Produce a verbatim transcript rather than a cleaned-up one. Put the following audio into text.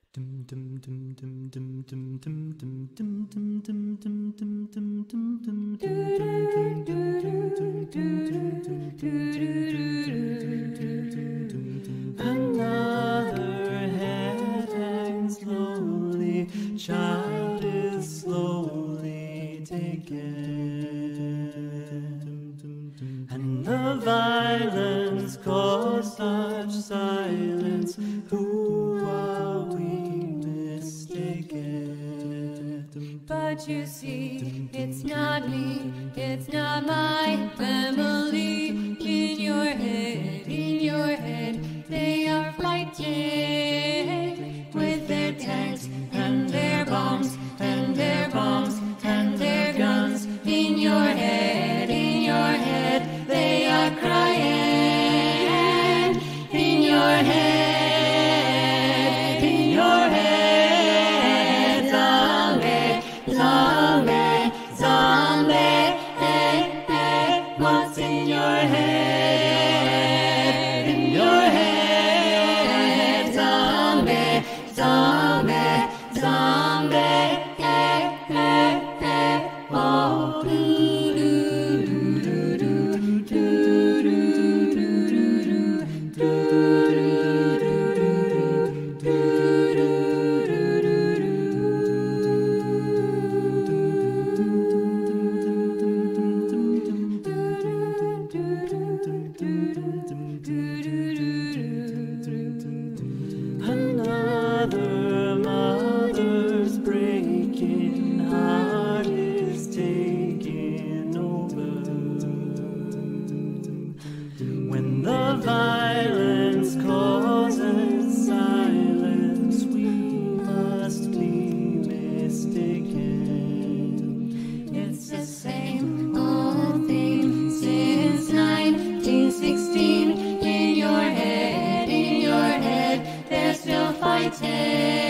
Another head hangs slowly, child is slowly taken, and the violence caused such silence. Who are we mistaken? But you see, it's not me, it's not my family. In your head, in your head, they are fighting with their tanks and their bombs and their bombs and their guns. In your head, in your head, they are crying. In your head, in your head, zombie, zombie, zombie. Hey, hey, what's in your head? In your head, zombie, zombie, zombie. Hey, hey, hey, oh, do do do do do do do do do do. Another mother's breaking heart is taking over. When the violence causes silence, we must be mistaken. It's the same old thing since nineteen sixteen. In your head, in your head, they're still fighting.